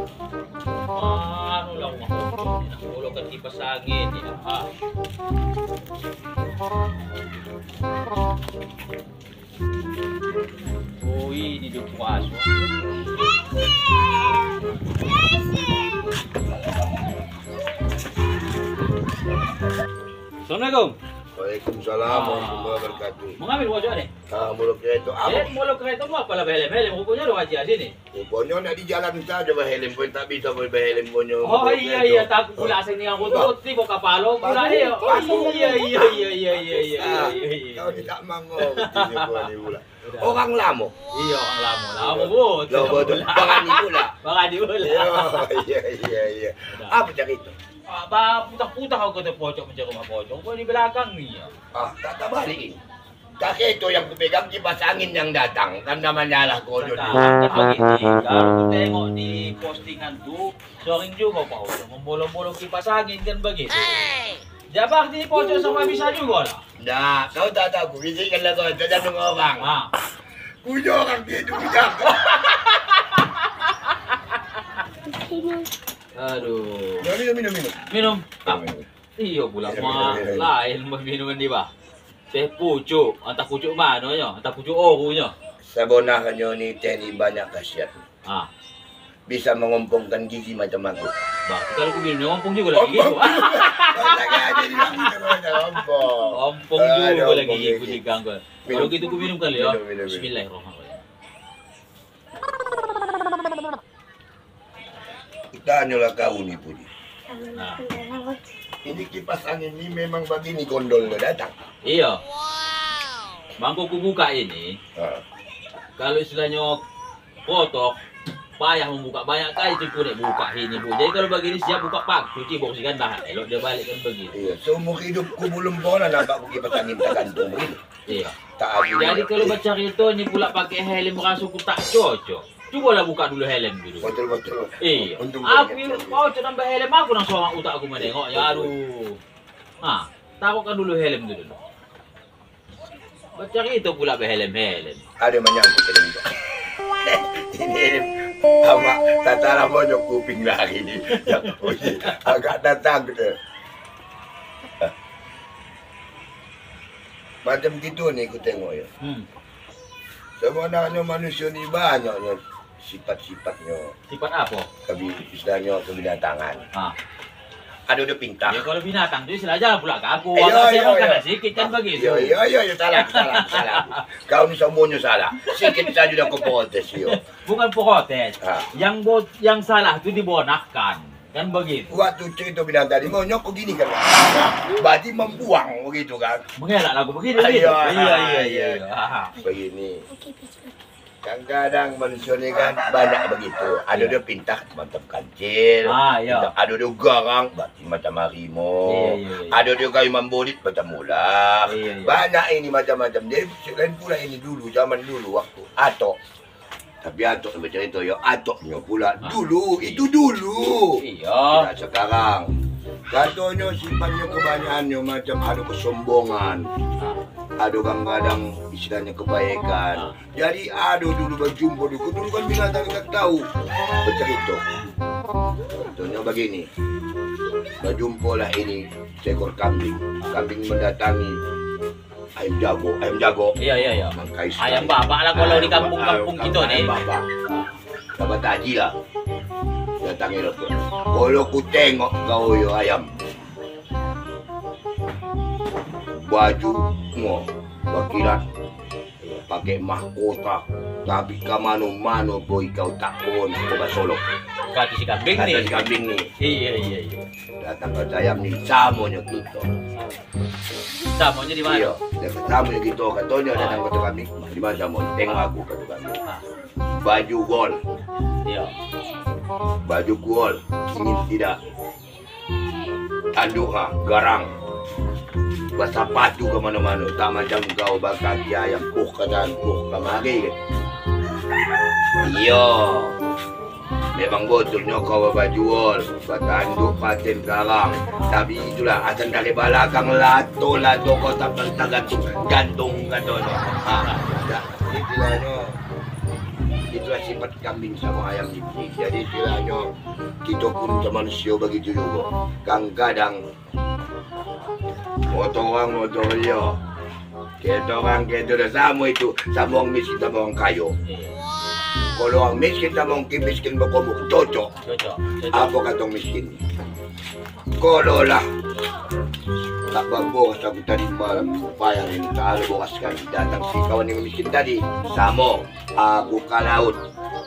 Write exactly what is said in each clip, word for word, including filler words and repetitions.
Ano lang ako, nahulog ang kipas sa angin. Ah. Uy, nilupukaso. Assalamualaikum. Waalaikumsalam warahmatullahi wabarakatuh. Mengambil wajah ni? Ah, muluk kereta. Eh, Apa? muluk kereta mo pala helm-helm. Rupanya ada wajah sini. Rupanya nak di jalan saja berhelm pun tak bisa berhelm punya. Oh iya iya, takut pula sini yang kutut ni kok kapalo pula dia. Oh iya iya iya iya iya iya iya. Kau tidak mango begini gua ni pula. Orang lama. Iya, orang lama. Lama bot. Lama betul. Bangani pula. Bangani pula. Iya iya iya. Apa cerita? Apa putar-putar aku kata pojok mencari rumah pojok. Gua di belakang ni. Ah, tak tak balik ini. Kakek itu yang kupegang kipas angin yang datang kan namanya lah kodoh Kan dia. begini, kalau ku tengok di postingan tu, sering juga Pak Ojo membolong-bolong kipas angin kan begitu. Jabak di pojok sama bisa juga lah. Nah, kau tak tahu, bisikan lah kau, jangan orang. Ah. Punya orang dia itu punya. Aduh. Minum, minum, minum. Minum. Ah. Minum. Iya pula Minum, mah minum, minum. lain minuman di bah. Teh pucuk, entah pucuk mana nya, entah pucuk orunya. Sebenarnya ni teh ni banyak khasiat. Ah. Bisa mengompongkan gizi macam aku. Bah, kalau aku minum ngompong juga lagi gitu. Lagi aja dia minum ompong. Ompong juga lagi ikut diganggu. Kalau gitu aku minum kali ya. Minum, minum, minum. Bismillahirrahmanirrahim. Tanyalah kau ni Budi. Nah. Ini kipas angin ni memang begini gondolnya datang. Iya. Mangkuk ku buka ini, Ha. kalau istilahnya kotor, payah membuka banyak kali cukup nek buka ini bu. Jadi kalau begini siap buka pak, cuci bersihkan bahan. Elok dia balik kan begitu. Iya, seumur hidupku belum pernah nampak kipas angin tergantung begini. Iya. Tak ada. Jadi kalau baca itu ini pula pakai helm rasukku tak cocok. Cobalah buka dulu helm dulu. Betul betul. Iya. Untung Aku banyak. mau nambah helm aku langsung utak aku menengok ya aduh. Nah, taruhkan dulu helm dulu. Baca itu pula helm-helm. Ada menyangkut helm. Ini helm. Sama tatara monyok kuping lagi ni. Yang bunyi agak datang gitu. Macam gitu nih ku tengok ya. Hmm. Sebenarnya manusia ni banyaknya sifat-sifatnya. Sifat apa? Kebi, istilahnya kebinatangan. Ah. Ada udah pintar. Ya kalau binatang itu istilah aja pula ke aku. Iya, Agak iya, saya makan iya. sedikit kan begitu. Iya, iya, iya, iya, salah, salah, salah. Kau ni semuanya salah. Sikit saja dah kau protes, yo. Bukan protes. Ah. Yang bo- yang salah itu dibonakkan. Kan begitu. Waktu cerita binatang ni monyok kau gini kan. Berarti membuang begitu kan. Mengelak lagu begini. Iya, begitu. iya, iya, iya, iya. iya. Ah. Begini. Kadang-kadang manusia ni kan banyak begitu. Ada dia pintar macam kancil. Ah, iya. Ada dia garang berarti macam harimau. Iya, iya, iya. Ada dia kayu mambolit macam ular. Iya, iya. Banyak ini macam-macam. Dia selain pula ini dulu, zaman dulu waktu atok. Tapi atok macam itu ya, atoknya pula Ah. dulu, itu dulu. Iya. Tidak sekarang. Katanya sifatnya kebanyakannya macam ada kesombongan. Ah. Ada kadang-kadang istilahnya kebaikan. Jadi ada dulu berjumpa dulu. Dulu kan binatang tak tahu bercerita. Contohnya begini. Berjumpalah ini seekor kambing. Kambing mendatangi ayam jago, ayam jago. Iya, iya, iya. Mangkai Ayam babak lah kalau di kampung-kampung kita ni. Ayam babak. Dapat haji lah. Datangi lah tu. Kalau ku tengok kau yo ayam. Baju mo wakilan pakai mahkota tapi ke mana-mana boy kau tak pun kau basolok Kaki si kambing kata ni. si kambing ni Iya, iya, iya. datang ke ayam ni samonya kita Samanya di mana? iya dia samonya kita katanya datang ke kambing di mana samo tengok aku kata kambing Ah. baju gol Iya. baju gol ingin tidak tanduk ha garang basah patu ke mana-mana tak macam kau bakal ayam puh kata puh kemari kan iya memang betulnya kau baju wol bertanduk paten garang tapi itulah asal dari belakang lato lato kau tak tergantung gantung katanya ha itulah no itulah itulah sifat kambing sama ayam ini. Jadi istilahnya kita pun sama manusia begitu juga. Kadang-kadang motor orang motor dia. Kita orang kita dah sama itu, sama orang miskin sama orang kaya. Kalau orang miskin sama orang miskin berkomuk, cocok. Cocok. Apa kata orang miskin? Kalau lah tak berboras aku tadi malam supaya ini tak ada boras sekali datang si kawan yang miskin tadi sama aku ke laut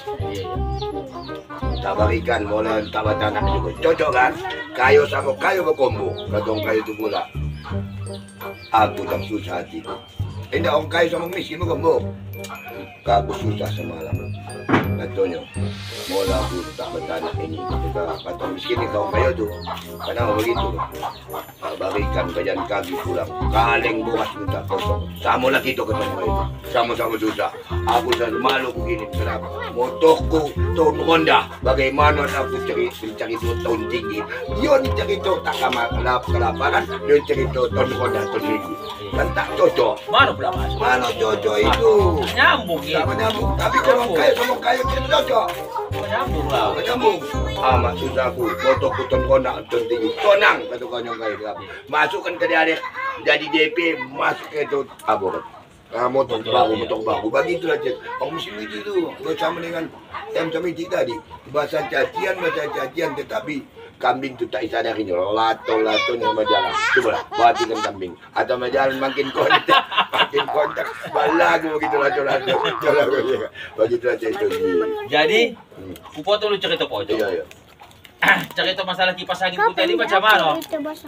tak berikan mulai tak batanak juga cocok kan kayu sama kayu berkombo kata orang kayu itu pula aku tak susah hati ini orang kayu sama miskin berkombo aku susah semalam katanya mula aku tak batanak ini kita kata miskin ni kawan kayu tu kenapa begitu berikan kajian kaki pulang kaleng boras minta kosong sama lagi tu ketemu itu sama-sama susah aku selalu malu begini kenapa motorku tahun Honda bagaimana aku cari mencari dua tahun tinggi dia ni cari tu tak kamar kelaparan dia cari tu tahun Honda tahun tinggi kan tak cocok Mana pula mas? mana cocok itu Nyambung ya. tak menyambung tapi kalau kaya sama kaya tidak cocok Nyambung lah. menyambung amat susah aku motorku tahun Honda tahun tinggi tonang kata konyol kaya masukkan ke dia jadi D P masuk ke itu apa ah, motor baru motor baru bagi itulah cik orang muslim itu tu bersama dengan yang sama cik tadi bahasa cacian bahasa cacian tetapi kambing tu tak sadarinya lato lato ni majalah cuba lah perhatikan kambing atau majalah makin kontak makin kontak balagu begitu lato lato begitulah cik itu Jadi, ku potong lu cerita pojok. iya iya Cerita masalah kipas angin ku tadi macam mana?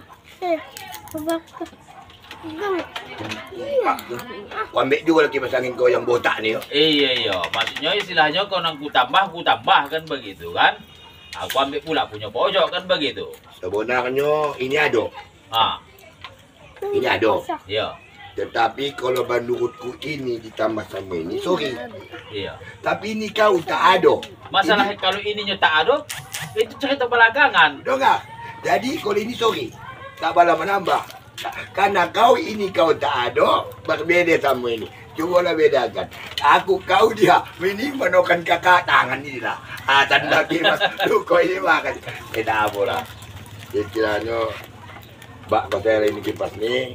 ambil juga lagi kipas angin kau yang botak ni yo. Iya iya, maksudnya istilahnya kau nang ku tambah, ku tambah kan begitu kan? Aku ambil pula punya pojok kan begitu. Sebenarnya ini ada Ah, ini ada iya, tetapi kalau menurutku ini ditambah sama ini sorry iya. tapi ini kau tak ada Masalah kalau ininya tak ada, itu cerita belakangan. Tahu tak? Jadi kalau ini sorry, tak bala menambah. Karena kau ini kau tak ada, berbeda sama ini. Cubalah bedakan. Aku kau dia, ini menokan kakak tangan ini lah. Ah, tanda kipas, lu kau ini makan. Eh, tak apa lah. Istilahnya, bak pasal ini kipas ni.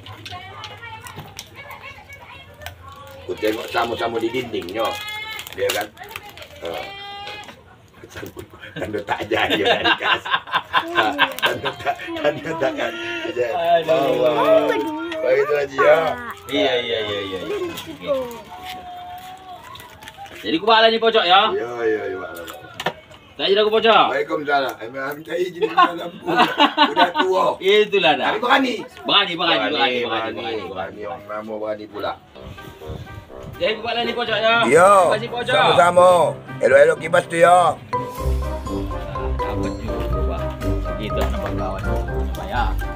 Ku tengok sama-sama di dindingnya. Dia kan. Uh. Tanda tak jadi dari kasih. Tanda tak, tanda tak kan. Bawa. Begitu aja ya. Iya iya iya iya. Jadi ku balik ni pojok ya. Ya ya ya. Tak jadi aku pojok. Waalaikumsalam. Emang minta izin dalam udah tua. Itulah dah. Tapi berani. Berani berani berani berani berani. berani. Berani orang nama berani pula. Jadi ku balik ni pojok ya. Yo. Kasih pojok. Sama-sama. Elok-elok kipas tu ya. Dapat juga. Gitu nampak kawan. Supaya